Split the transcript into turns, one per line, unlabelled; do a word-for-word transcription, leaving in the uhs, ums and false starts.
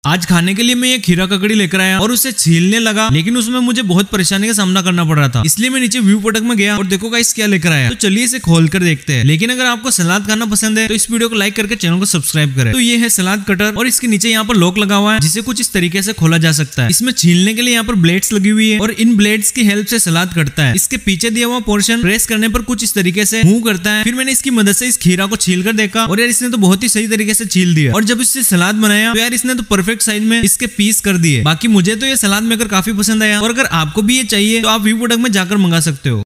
आज खाने के लिए मैं ये खीरा ककड़ी लेकर आया और उसे छीलने लगा, लेकिन उसमें मुझे बहुत परेशानी का सामना करना पड़ रहा था। इसलिए मैं नीचे व्यू प्रोडक्ट में गया और देखो गाइस क्या लेकर आया। तो चलिए इसे खोल कर देखते हैं। लेकिन अगर आपको सलाद खाना पसंद है तो इस वीडियो को लाइक करके चैनल को सब्सक्राइब करें। तो ये है सलाद कटर और इसके नीचे यहाँ पर लॉक लगा हुआ है जिसे कुछ इस तरीके से खोला जा सकता है। इसमें छीलने के लिए यहाँ पर ब्लेड्स लगी हुई है और इन ब्लेड्स की हेल्प से सलाद कटता है। इसके पीछे दिया हुआ पोर्शन प्रेस करने पर कुछ इस तरीके से मूव करता है। फिर मैंने इसकी मदद से इस खीरा को छील कर देखा और यार इसने तो बहुत ही सही तरीके से छील दिया। और जब इससे सलाद बनाया तो यार इसने तो परफेक्ट साइज में इसके पीस कर दिए। बाकी मुझे तो ये सलाद मेकर काफी पसंद आया और अगर आपको भी ये चाहिए तो आप व्यू प्रोडक्ट में जाकर मंगा सकते हो।